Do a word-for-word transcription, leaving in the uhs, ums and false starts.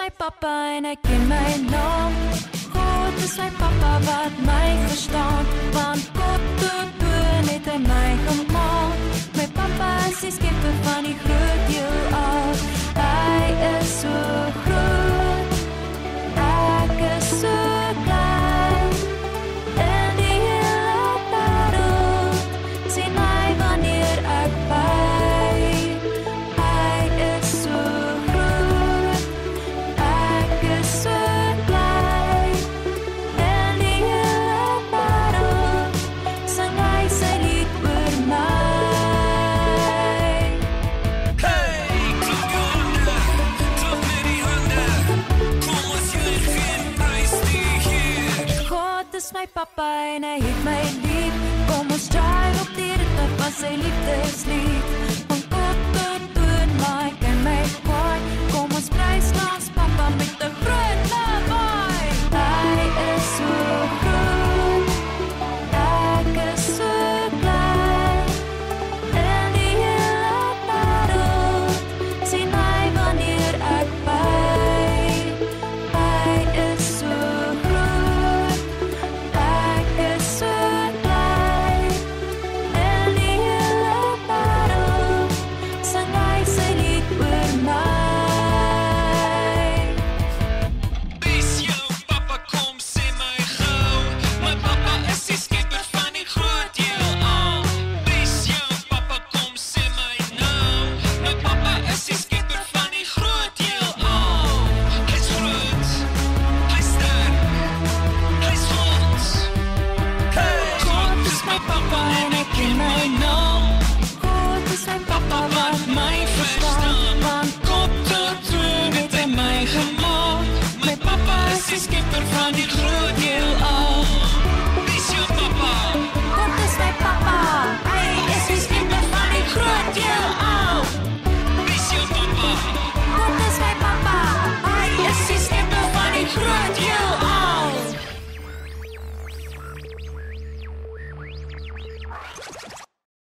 my papa en hy ken my naam. God is my papa wat my verstaan, want God toe toe het hy my gemaak. My papa is die skepper van die groot heelal. Hy is so groot, ek is so klein. In die hele wêreld sien my wanneer ek by. Hy is so groot, ek is so klein. In die hele wêreld sing hy sy lied oor my. Is my papa en hy het my lief. Kom ons drive op die ritme van sy liefdeslied.